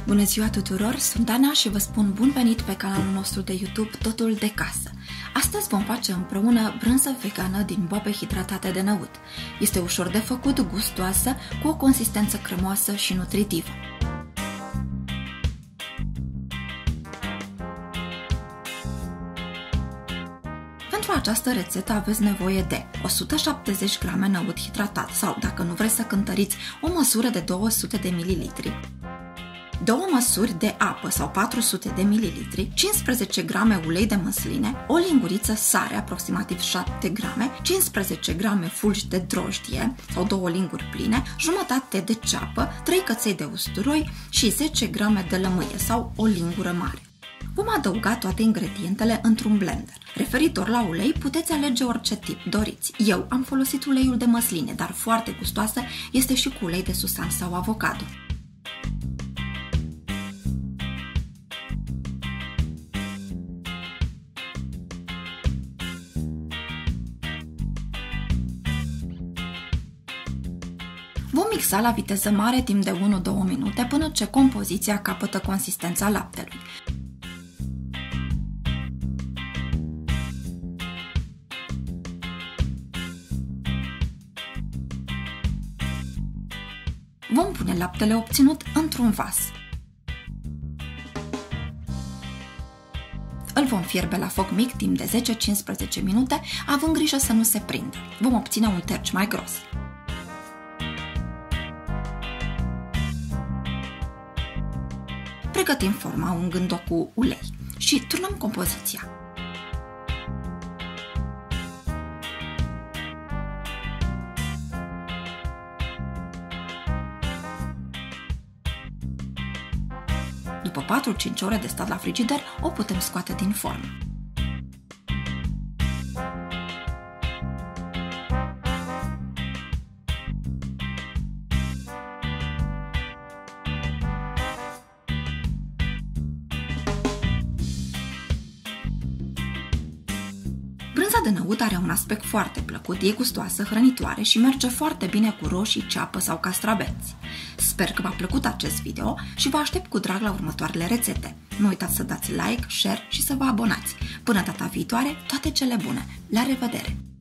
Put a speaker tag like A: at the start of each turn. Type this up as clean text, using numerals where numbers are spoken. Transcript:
A: Bună ziua tuturor, sunt Ana și vă spun bun venit pe canalul nostru de YouTube Totul de Casă. Astăzi vom face împreună brânză vegană din boabe hidratate de năut. Este ușor de făcut, gustoasă, cu o consistență cremoasă și nutritivă. Pentru această rețetă aveți nevoie de 170 g năut hidratat sau, dacă nu vreți să cântăriți, o măsură de 200 de ml, 2 măsuri de apă sau 400 de ml, 15 g ulei de măsline, o linguriță sare, aproximativ 7 g, 15 g fulgi de drojdie sau 2 linguri pline, jumătate de ceapă, 3 căței de usturoi și 10 g de lămâie sau o lingură mare. Vom adăuga toate ingredientele într-un blender. Referitor la ulei, puteți alege orice tip doriți. Eu am folosit uleiul de măsline, dar foarte gustoasă este și cu ulei de susan sau avocado. Vom mixa la viteză mare timp de 1-2 minute până ce compoziția capătă consistența laptelui. Vom pune laptele obținut într-un vas. Îl vom fierbe la foc mic timp de 10-15 minute, având grijă să nu se prindă. Vom obține un terci mai gros. Pregătim forma ungând-o cu ulei și turnăm compoziția. După 4-5 ore de stat la frigider, o putem scoate din formă. Brânza de năut are un aspect foarte plăcut, e gustoasă, hrănitoare și merge foarte bine cu roșii, ceapă sau castraveți. Sper că v-a plăcut acest video și vă aștept cu drag la următoarele rețete. Nu uitați să dați like, share și să vă abonați. Până data viitoare, toate cele bune! La revedere!